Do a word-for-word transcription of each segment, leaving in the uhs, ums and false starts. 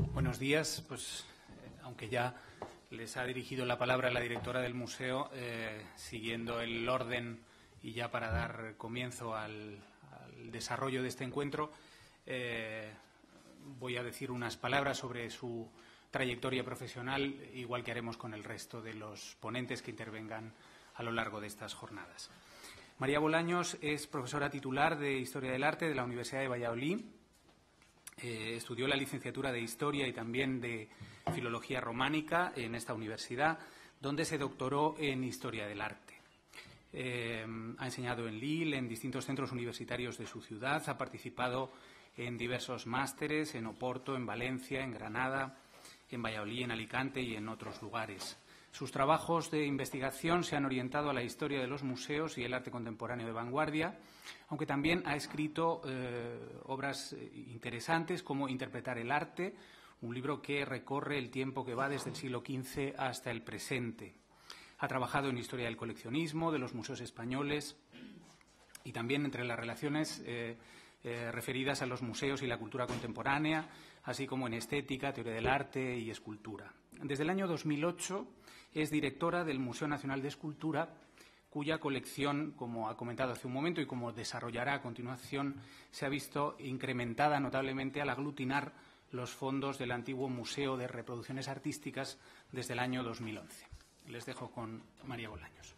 Buenos días. Pues, eh, aunque ya les ha dirigido la palabra la directora del museo, eh, siguiendo el orden y ya para dar comienzo al, al desarrollo de este encuentro, eh, voy a decir unas palabras sobre su trayectoria profesional, igual que haremos con el resto de los ponentes que intervengan a lo largo de estas jornadas. María Bolaños es profesora titular de Historia del Arte de la Universidad de Valladolid. Eh, estudió la licenciatura de Historia y también de Filología Románica en esta universidad, donde se doctoró en Historia del Arte. Eh, ha enseñado en Lille, en distintos centros universitarios de su ciudad, ha participado en diversos másteres en Oporto, en Valencia, en Granada, en Valladolid, en Alicante y en otros lugares. Sus trabajos de investigación se han orientado a la historia de los museos y el arte contemporáneo de vanguardia, aunque también ha escrito eh, obras interesantes como Interpretar el arte, un libro que recorre el tiempo que va desde el siglo quince hasta el presente. Ha trabajado en historia del coleccionismo, de los museos españoles y también entre las relaciones eh, eh, referidas a los museos y la cultura contemporánea, así como en estética, teoría del arte y escultura. Desde el año dos mil ocho es directora del Museo Nacional de Escultura, cuya colección, como ha comentado hace un momento y como desarrollará a continuación, se ha visto incrementada notablemente al aglutinar los fondos del antiguo Museo de Reproducciones Artísticas desde el año dos mil once. Les dejo con María Bolaños.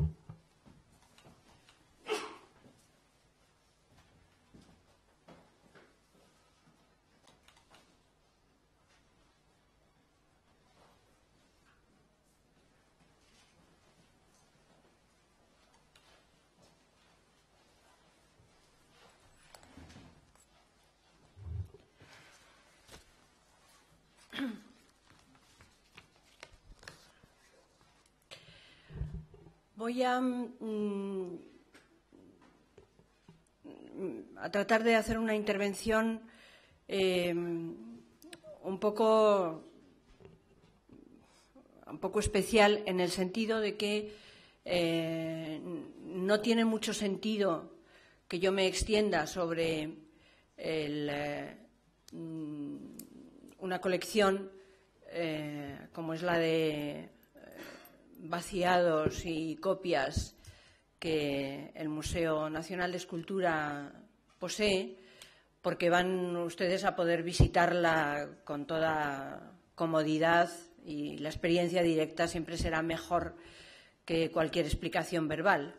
Voy a, mm, a tratar de hacer una intervención eh, un poco, un poco especial en el sentido de que eh, no tiene mucho sentido que yo me extienda sobre el, eh, una colección eh, como es la de vaciados y copias que el Museo Nacional de Escultura posee, porque van ustedes a poder visitarla con toda comodidad y la experiencia directa siempre será mejor que cualquier explicación verbal.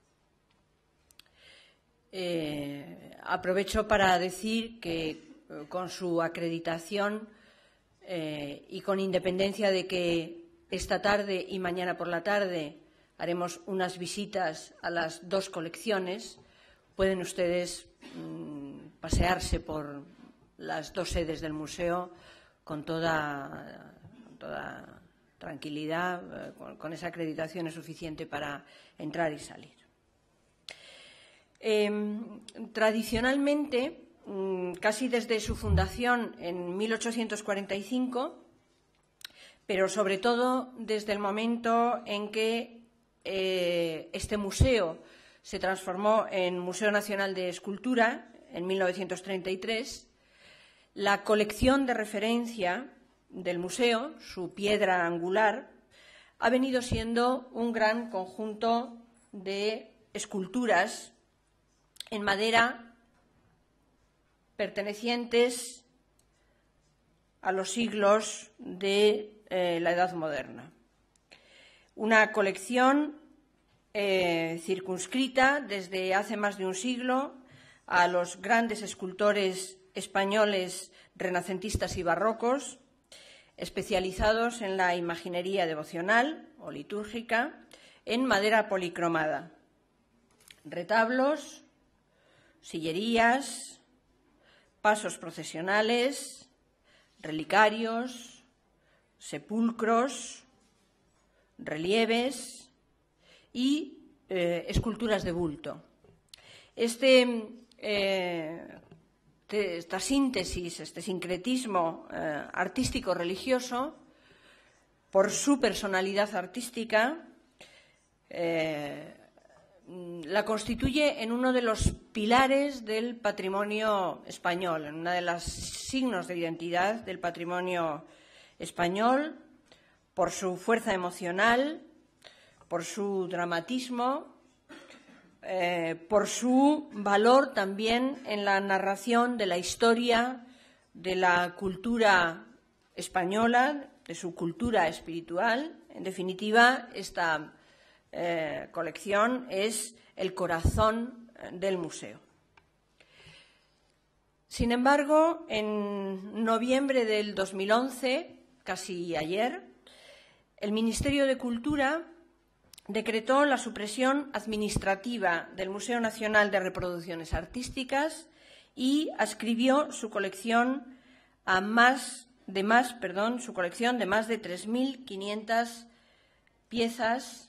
Eh, aprovecho para decir que con su acreditación eh, y con independencia de que esta tarde y mañana por la tarde haremos unas visitas a las dos colecciones. Pueden ustedes mmm, pasearse por las dos sedes del museo con toda, con toda tranquilidad, eh, con, con esa acreditación es suficiente para entrar y salir. Eh, tradicionalmente, mmm, casi desde su fundación en mil ochocientos cuarenta y cinco, pero sobre todo desde el momento en que eh, este museo se transformó en Museo Nacional de Escultura en mil novecientos treinta y tres, la colección de referencia del museo, su piedra angular, ha venido siendo un gran conjunto de esculturas en madera pertenecientes a los siglos de Eh, la Edad Moderna. Una colección eh, circunscrita desde hace más de un siglo a los grandes escultores españoles renacentistas y barrocos, especializados en la imaginería devocional o litúrgica en madera policromada. Retablos, sillerías, pasos procesionales, relicarios, sepulcros, relieves y eh, esculturas de bulto. Este, eh, te, esta síntesis, este sincretismo eh, artístico-religioso, por su personalidad artística, eh, la constituye en uno de los pilares del patrimonio español, en uno de los signos de identidad del patrimonio español, por su fuerza emocional, por su dramatismo, eh, por su valor también en la narración de la historia, de la cultura española, de su cultura espiritual. En definitiva, esta eh, colección es el corazón del museo. Sin embargo, en noviembre del dos mil once, casi ayer, el Ministerio de Cultura decretó la supresión administrativa del Museo Nacional de Reproducciones Artísticas y adscribió su colección a más de más, perdón, su colección de más de tres mil quinientas piezas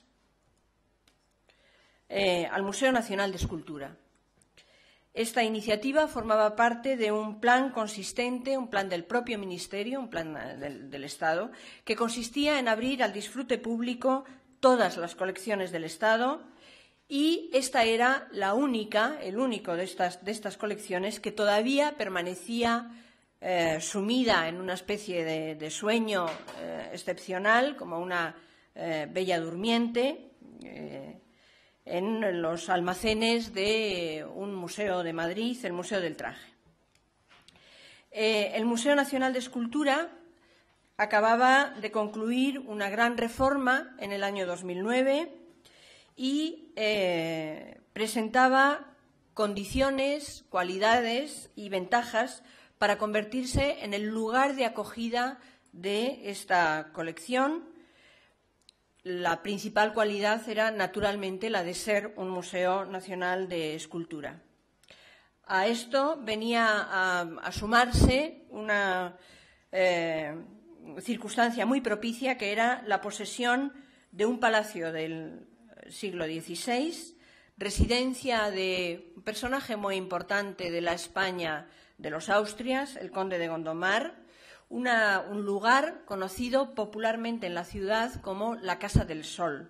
eh, al Museo Nacional de Escultura. Esta iniciativa formaba parte de un plan consistente, un plan del propio Ministerio, un plan del, del Estado, que consistía en abrir al disfrute público todas las colecciones del Estado, y esta era la única, el único de estas, de estas colecciones que todavía permanecía eh, sumida en una especie de, de sueño eh, excepcional, como una eh, bella durmiente, eh, en los almacenes de un museo de Madrid, el Museo del Traje. Eh, el Museo Nacional de Escultura acababa de concluir una gran reforma en el año dos mil nueve y eh, presentaba condiciones, cualidades y ventajas para convertirse en el lugar de acogida de esta colección. La principal cualidad era, naturalmente, la de ser un museo nacional de escultura. A esto venía a, a sumarse una eh, circunstancia muy propicia, que era la posesión de un palacio del siglo dieciséis, residencia de un personaje muy importante de la España de los Austrias, el conde de Gondomar, Una, un lugar conocido popularmente en la ciudad como la Casa del Sol,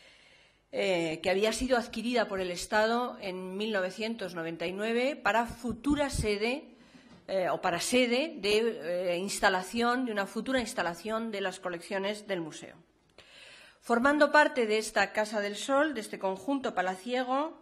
eh, que había sido adquirida por el Estado en mil novecientos noventa y nueve para futura sede eh, o para sede de eh, instalación, de una futura instalación de las colecciones del museo. Formando parte de esta Casa del Sol, de este conjunto palaciego,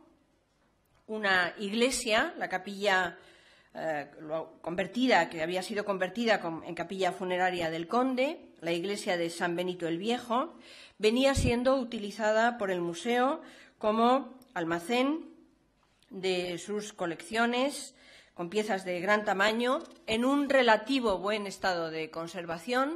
una iglesia, la capilla Eh, convertida, que había sido convertida con, en capilla funeraria del conde, la iglesia de San Benito el Viejo, venía siendo utilizada por el museo como almacén de sus colecciones, con piezas de gran tamaño, en un relativo buen estado de conservación,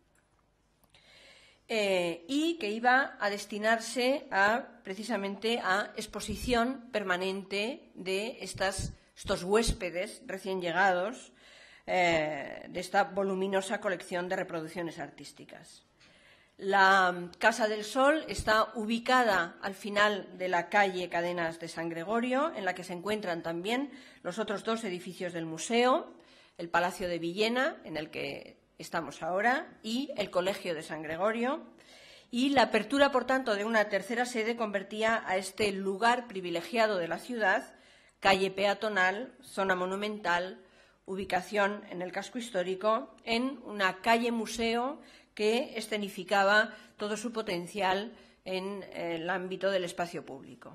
eh, y que iba a destinarse a, precisamente a exposición permanente de estas estos huéspedes recién llegados eh, de esta voluminosa colección de reproducciones artísticas. La Casa del Sol está ubicada al final de la calle Cadenas de San Gregorio, en la que se encuentran también los otros dos edificios del museo, el Palacio de Villena, en el que estamos ahora, y el Colegio de San Gregorio. Y la apertura, por tanto, de una tercera sede convertía a este lugar privilegiado de la ciudad, calle peatonal, zona monumental, ubicación en el casco histórico, en una calle museo que escenificaba todo su potencial en el ámbito del espacio público.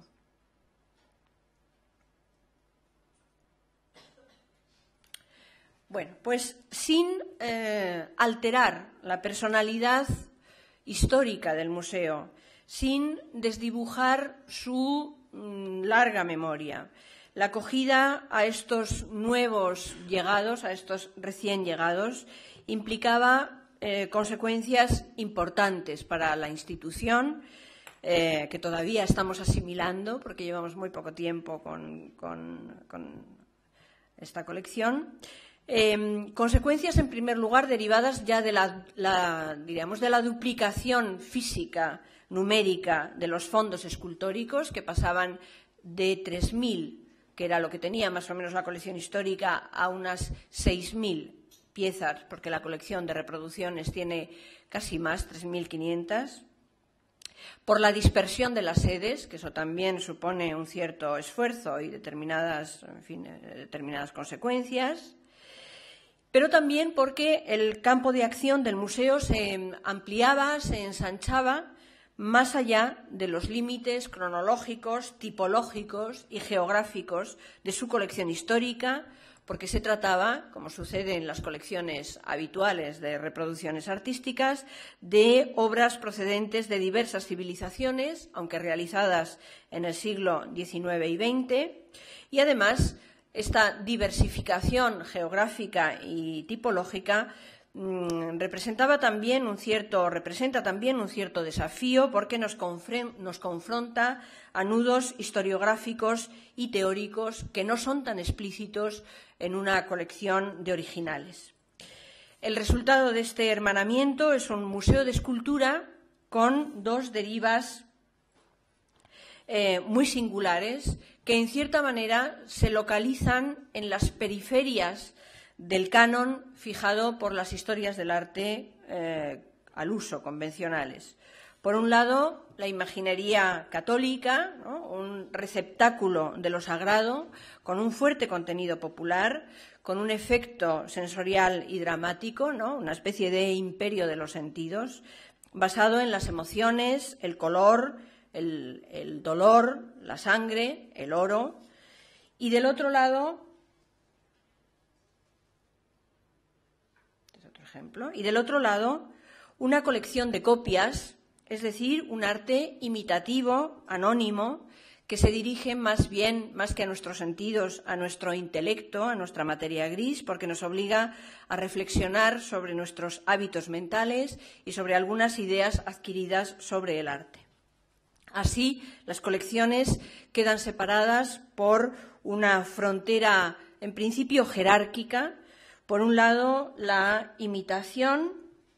Bueno, pues sin eh, alterar la personalidad histórica del museo, sin desdibujar su mm, larga memoria, la acogida a estos nuevos llegados, a estos recién llegados, implicaba eh, consecuencias importantes para la institución, eh, que todavía estamos asimilando, porque llevamos muy poco tiempo con, con, con esta colección. Eh, consecuencias, en primer lugar, derivadas ya de la, la, diríamos, de la duplicación física, numérica, de los fondos escultóricos, que pasaban de tres mil, que era lo que tenía más o menos la colección histórica, a unas seis mil piezas, porque la colección de reproducciones tiene casi más, tres mil quinientas. por la dispersión de las sedes, que eso también supone un cierto esfuerzo y determinadas, en fin, determinadas consecuencias, pero también porque el campo de acción del museo se ampliaba, se ensanchaba más allá de los límites cronológicos, tipológicos y geográficos de su colección histórica, porque se trataba, como sucede en las colecciones habituales de reproducciones artísticas, de obras procedentes de diversas civilizaciones, aunque realizadas en el siglo diecinueve y veinte, y además esta diversificación geográfica y tipológica representaba también un cierto, representa también un cierto desafío porque nos, nos confronta a nudos historiográficos y teóricos que no son tan explícitos en una colección de originales. El resultado de este hermanamiento es un museo de escultura con dos derivas eh, muy singulares que, en cierta manera, se localizan en las periferias del canon fijado por las historias del arte eh, al uso, convencionales. Por un lado, la imaginería católica, ¿no?, un receptáculo de lo sagrado, con un fuerte contenido popular, con un efecto sensorial y dramático, ¿no?, una especie de imperio de los sentidos, basado en las emociones, el color, el, el dolor, la sangre, el oro. Y del otro lado, ejemplo, y del otro lado, una colección de copias, es decir, un arte imitativo, anónimo, que se dirige más bien, más que a nuestros sentidos, a nuestro intelecto, a nuestra materia gris, porque nos obliga a reflexionar sobre nuestros hábitos mentales y sobre algunas ideas adquiridas sobre el arte. Así, las colecciones quedan separadas por una frontera, en principio, jerárquica. Por un lado, la imitación,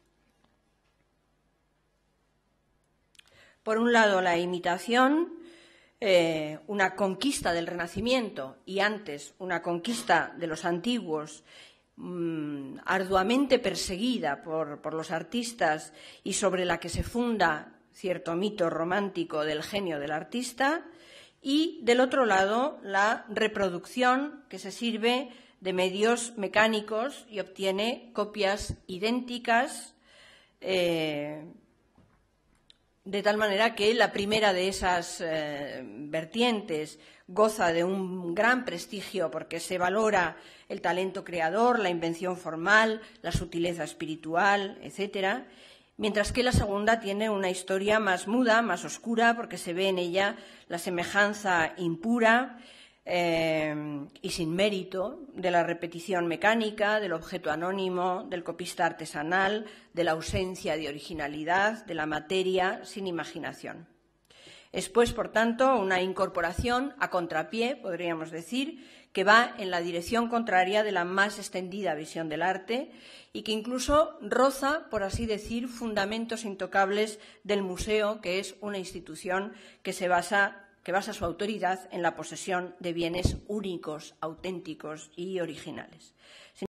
por un lado, la imitación, eh, una conquista del Renacimiento y antes una conquista de los antiguos, mmm, arduamente perseguida por, por los artistas y sobre la que se funda cierto mito romántico del genio del artista, y, del otro lado, la reproducción que se sirve de medios mecánicos y obtiene copias idénticas, eh, de tal manera que la primera de esas eh, vertientes goza de un gran prestigio porque se valora el talento creador, la invención formal, la sutileza espiritual, etcétera, mientras que la segunda tiene una historia más muda, más oscura, porque se ve en ella la semejanza impura Eh, y sin mérito de la repetición mecánica, del objeto anónimo, del copista artesanal, de la ausencia de originalidad, de la materia sin imaginación. Es, pues, por tanto, una incorporación a contrapié, podríamos decir, que va en la dirección contraria de la más extendida visión del arte y que incluso roza, por así decir, fundamentos intocables del museo, que es una institución que se basa que basa su autoridad en la posesión de bienes únicos, auténticos y originales.